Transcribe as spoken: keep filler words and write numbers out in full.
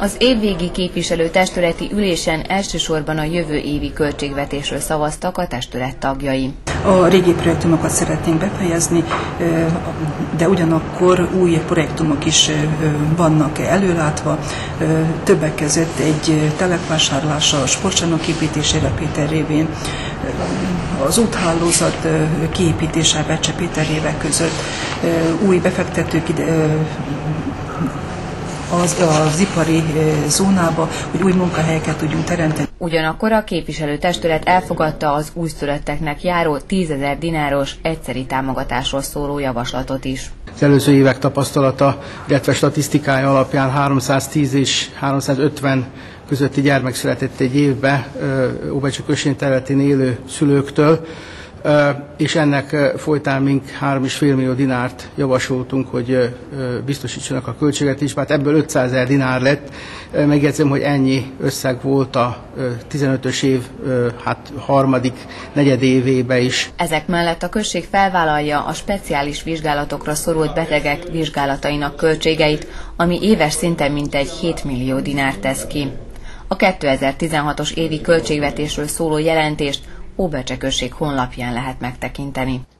Az évvégi képviselőtestületi ülésen elsősorban a jövő évi költségvetésről szavaztak a testület tagjai. A régi projektumokat szeretnénk befejezni, de ugyanakkor új projektumok is vannak előlátva. Többek között egy telepvásárlása a sportcsarnok építésére Péter révén, az úthálózat kiépítése Becse-Péter évek között, új befektetők ide, Az, az ipari zónába, hogy új munkahelyeket tudjunk teremteni. Ugyanakkor a képviselőtestület elfogadta az újszülötteknek járó tízezer dináros egyszeri támogatásról szóló javaslatot is. Az előző évek tapasztalata, illetve statisztikája alapján háromszáztíz és háromszázötven közötti gyermek született egy évbe Óbecse község területén élő szülőktől, és ennek folytán mink három és fél millió dinárt javasoltunk, hogy biztosítsanak a költségvetésbe. Hát ebből ötszázezer dinár lett. Megjegyzem, hogy ennyi összeg volt a tizenötös év hát harmadik negyedévébe is. Ezek mellett a község felvállalja a speciális vizsgálatokra szorult betegek vizsgálatainak költségeit, ami éves szinten mintegy hét millió dinár tesz ki. A kétezer-tizenhatos évi költségvetésről szóló jelentést Óbecse község honlapján lehet megtekinteni.